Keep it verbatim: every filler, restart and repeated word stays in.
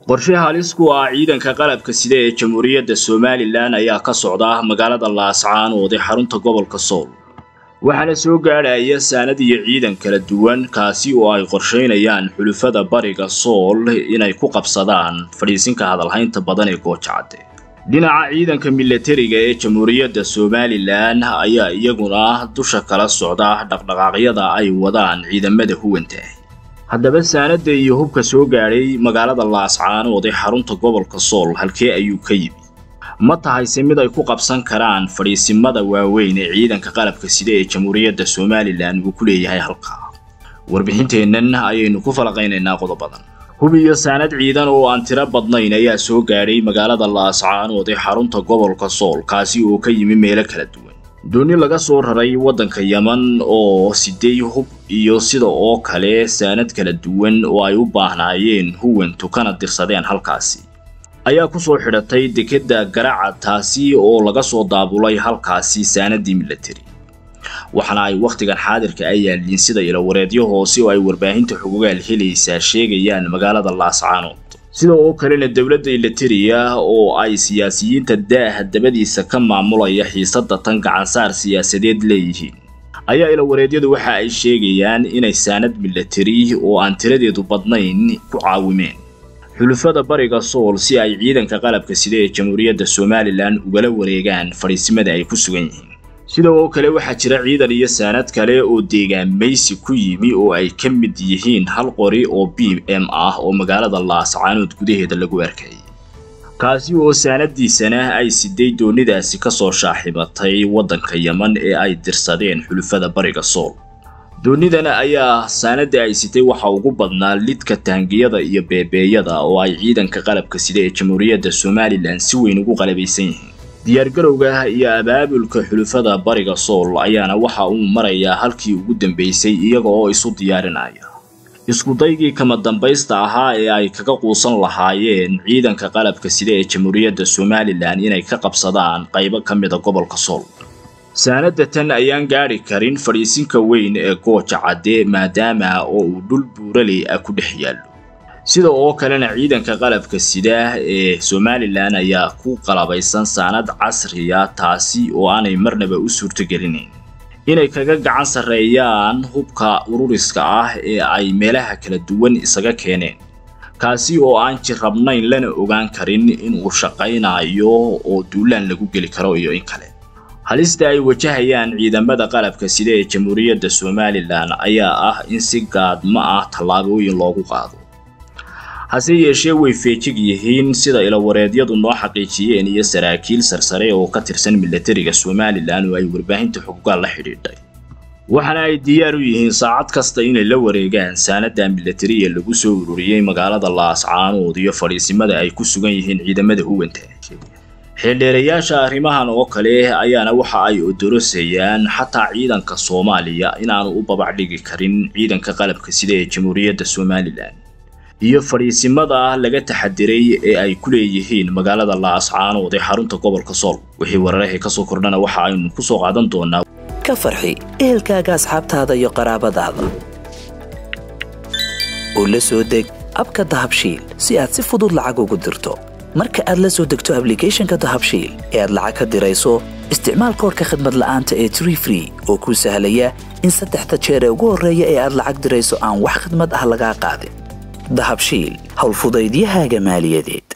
qorshe halis ku ah ciidanka qalabka sida ee Jamhuuriyadda Somaliland ayaa ka socda magaalada Laascaanood ee xarunta gobolka Sool waxaana soo gaaraya saanad iyo ciidan kala duwan kaasi oo ay qorsheynayaan xulufada bariga Sool inay ku qabsadaan fariisinka hadalhaynta badan ee Goojacade dhinaca ciidanka militariga ee Jamhuuriyadda Somaliland ayaa iyaguna dusha kala socda dhaqdhaqaaqyada ay wadaan ciidamada huwanta haddaba saanada iyo hubka soo gaaray magaalada Laascaanood ee xarunta gobolka Sool halkee ayuu ka yimi ma tahay mid ay ku qabsan karaan fariisimada waaweyn ee ciidanka qalabka sida ee Jamhuuriyadda Somaliland uu ku leeyahay halka warbixinteennan ayaynu ku falaqaynaynaa qodobadan hub iyo saanad ciidan oo aan tiro badnayn ayaa soo gaaray magaalada Laascaanood ee xarunta gobolka Sool kaasi oo ka yimi meelo kala duwan dooni laga soo raray wadanka Yemen oo sidee hub iyo sida oo kale saanad kala duwan oo ay u baahnayeen huwantu kana dirsadeen halkaasi ayaa ku soo xidhatay dekedda Garaaca taasi oo laga soo daabulay halkaasi saanadii military waxana ay waqtigan xaadirka ay yaalin sida ila wareedyo hoose oo ay warbaahinta xuquuqaal helaysa sheegayaan magaalada Laascaanood sida oo kale dawladda militariga oo ay siyaasiyiinta daah dabadiisa ka maamulaya xiisadda tan gacan saar siyaasadeed leeyihiin ayaa ila wareedyadu waxa ay sheegayaan inay saanad military oo aan tiradeedu badnayn ku caawimeen xulufada bariga Sool si ay ciidanka qalabka sida ee Jamhuuriyadda Somaliland ugala wareegaan fariisimada ay ku sugan yihiin sidoo kale waxa jira ciidan iyo saanad kale oo deegaanmaysi ku yimi oo ay ka mid yihiin hal qori oo B M ah oo magaalada Laascaanood gudaheeda lagu arkay kaasi oo saanadiisana ay sidee doonidaasi ka soo shaaxibatay wadanka Yemen ee ay dirsadeen xulufada bariga Sool doonidana ayaa saanada ay sitay waxa ugu badnaa lidka taangiyada iyo beebeeyada oo ay ciidanka qalabka sida ee Jamhuuriyadda Somaliland si weyn ugu qalabaysan yihiin diyaar garowga iyo abaabulka xulufada bariga Sool ayaana waxa uu marayaa halkii ugu dambeysay iyaga oo isu diyaarinaya isku daygii kama dambaysta ahaa ee ay kaga quusan lahaayeen ciidanka qalabka sida ee Jamhuuriyadda Somaliland inay ka qabsadaan qaybo kamid ah gobolka Sool saanada tan ayaan gaari karin fariisinka weyn ee Goojacade maadaama oo uu dhul buuraley ah ku dhex yaalo sida oo kalena ciidanka qalabka sida ee Somaliland ayaa ku qalabaysan saanad casriya taasi oo aanay marnaba u suurtagelinayn inay kaga gacan sareeyaan hubka ururiska ah ee ay meelaha kala duwan isaga keeneen kaasi oo aan jirabnayn lana ogaan karin in uu shaqaynayo oo duulaan lagu gali karo iyo in kale halista ay wajahayaan ciidamada qalabka sida ee Jamhuuriyadda Somaliland ayaa ah in si gaad ma ah talaabooyin loogu qaado hase yeeshee way feejig yihiin sida ila wareedyadu noo xaqiijiyeen iyo saraakiil sarsare oo ka tirsan militariga Somaliland oo ay warbaahinta xuquuqaal la xidhiidhay waxana ay diyaar u yihiin saacad kasta inay la wareegaan saanada military ee lagu soo ururiyay magaalada Laascaanood iyo fariisimada ay ku sugan yihiin ciidamada huwanta xildheerayaasha arrimahan oo kale ayaana waxa ay odorosayaan xataa ciidanka Soomaaliya inaanu u babac dhigi karin ciidanka qalabka sida ee Jamhuuriyadda Somaliland iyo fariisimada laga taxadiray ee ay ku leeyihiin magaalada Laascaanood ee xarunta gobolka Sool wixii wararka ka soo kordhana waxa aynu ku soo qaadan doonaa ka farxi ehelkaaga asxaabtaada iyo qaraabadaada oo la soo deg abka Dahabshiil si aad si fudud lacag ugu dirto marka aad la soo degto application-ka Dahabshiil ee aad lacag ka dirayso isticmaal koodka khidmad la'aanta ee three free oo ku sahlaya in saddexda jeer ee ugu horeeya ee aad lacag dirayso aan wax khidmad ah laga qaadin Dahabshiil hawl fudaydiyahaaga maaliyadeed